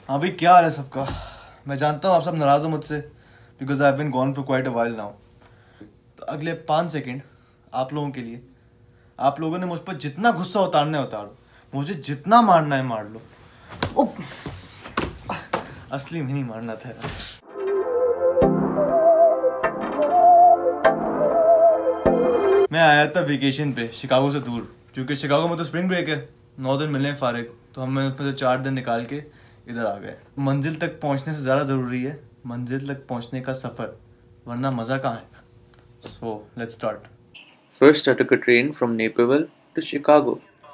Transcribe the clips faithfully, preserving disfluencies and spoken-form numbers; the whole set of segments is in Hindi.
हाँ भाई, क्या हाल है सबका। मैं जानता हूँ आप सब नाराज़ हो मुझसे because I have been gone for quite a while now. तो अगले पाँच सेकंड आप लोगों के लिए, आप लोगों ने मुझ पर जितना गुस्सा उतारना है उतारो, मुझे जितना मारना है मार लो। ओ, असली में नहीं मारना था यार। मैं आया था वेकेशन पे शिकागो से दूर, क्योंकि शिकागो में तो स्प्रिंग ब्रेक है, नौ दिन मिलने फारिग, तो हम उसमें से चार दिन निकाल के इधर आ गए। मंजिल तक पहुंचने से ज़्यादा ज़रूरी है मंजिल तक पहुंचने का सफ़र, वरना मज़ा कहाँ आएगा। So let's start. First, I took a train from Naperville to Chicago.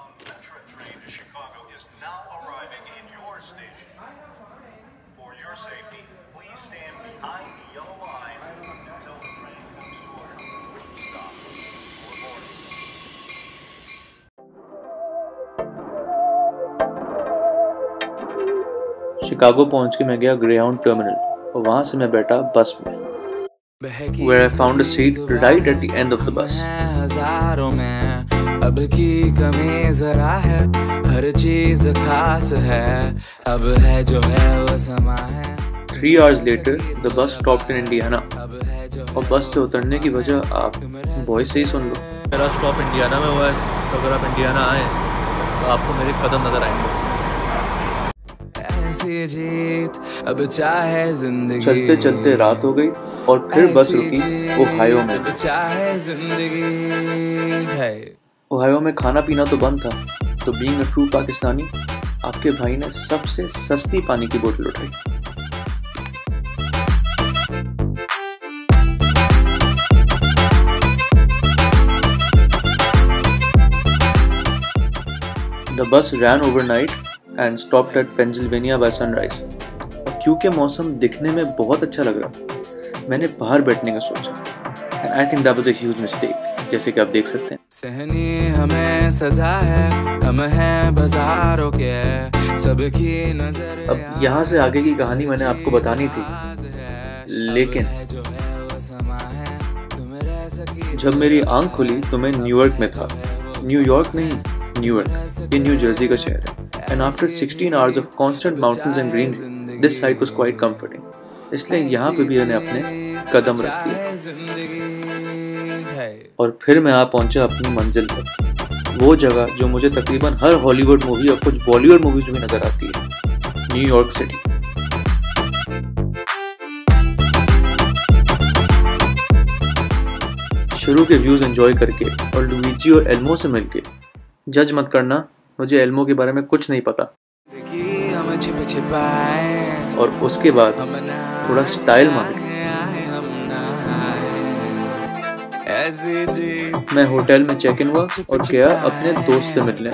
Chicago पहुंच के मैं गया ग्रेहाउंड टर्मिनल और वहां से मैं बैठा बस में, where I found a seat right at the end of the bus. हजारों में अब की कमी जरा है, हर चीज खास है, अब है जो है वो समा है। Three hours later, the bus stopped in Indiana. और बस से उतरने की वजह आप वॉइस से ही सुन लो। मेरा स्टॉप इंडियाना में हुआ है, तो अगर आप इंडियाना आए तो आपको मेरे कदम नजर आएंगे। जीत अब चाहे जिंदगी, चलते चलते रात हो गई और फिर बस रुकी ओहायो में। चाहे जिंदगी है। ओहायो में खाना पीना तो बंद था, तो बीइंग अ ट्रू पाकिस्तानी आपके भाई ने सबसे सस्ती पानी की बोतल उठाई। The bus ran overnight and stopped at Pennsylvania by sunrise. और क्योंकि मौसम दिखने में बहुत अच्छा लग रहा, मैंने बाहर बैठने का सोचा। And I think that was a huge mistake, जैसे कि आप देख सकते हैं। सहनी हमें सजा है, हम हैं बाजारों के, सबकी नजर। अब यहाँ से आगे की कहानी मैंने आपको बतानी थी, लेकिन जब मेरी आंख खुली तो मैं न्यूयॉर्क में था। न्यूयॉर्क नहीं, न्यूयॉर्क, ये न्यू जर्सी का शहर है। And after sixteen hours of constant mountains and greenery, this site was quite comforting. इसलिए यहाँ पे भी मैंने अपने कदम रख दिए और फिर मैं आ पहुंचा अपनी मंजिल पर, वो जगह जो मुझे तकरीबन हर हॉलीवुड मूवी और कुछ बॉलीवुड मूवीज में नजर आती है, न्यूयॉर्क सिटी। शुरू के व्यूज एंजॉय करके और लुइजी और एल्मो से मिलके, जज मत करना, मुझे एल्मो के बारे में कुछ नहीं पता। और उसके बाद थोड़ा स्टाइल मार मैं होटल में चेक इन हुआ और गया अपने दोस्त से मिलने।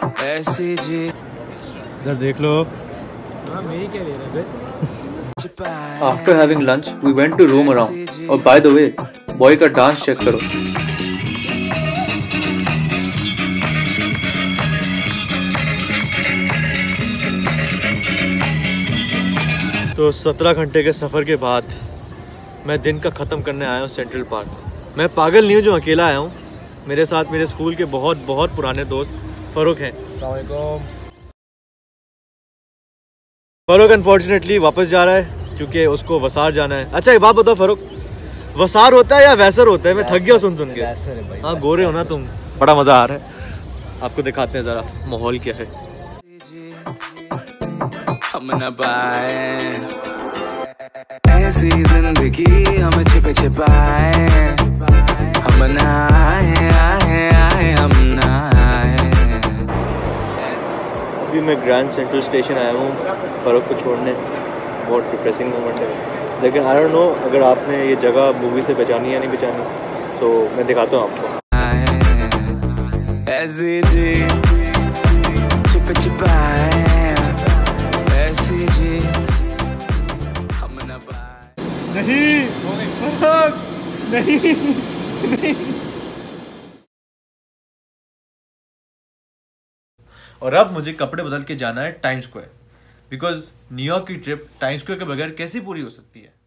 इधर देख लो। After having lunch we went to roam around. और बाय द वे, बॉय का डांस चेक करो। तो सत्रह घंटे के सफ़र के बाद मैं दिन का ख़त्म करने आया हूँ सेंट्रल पार्क। मैं पागल नहीं हूँ जो अकेला आया हूँ, मेरे साथ मेरे स्कूल के बहुत बहुत पुराने दोस्त फ़ारूक हैं। फ़ारूक अनफॉर्चुनेटली वापस जा रहा है क्योंकि उसको वसार जाना है। अच्छा एक बात बताओ फ़ारूक, वसार होता है या वैसर होता है? मैं थक गया सुन सुन के। हाँ गोरे हो ना तुम, बड़ा मज़ा आ रहा है। आपको दिखाते हैं ज़रा माहौल क्या है। हम न पाए ऐसी जिंदगी, हम छिप छिपाए, हम न आए आए आए हम न आए। अभी मैं ग्रैंड सेंट्रल स्टेशन आया हूँ फ़ारूक को छोड़ने। बहुत डिप्रेसिंग मोमेंट है, लेकिन आई डोंट नो अगर आपने ये जगह मूवी से पहचानी या नहीं पहचानी, तो मैं दिखाता हूँ आपको। ऐसी जी छिप छिपाए, नहीं नहीं नहीं। और अब मुझे कपड़े बदल के जाना है टाइम स्क्वायर, बिकॉज न्यूयॉर्क की ट्रिप टाइम स्क्वायर के बगैर कैसे पूरी हो सकती है।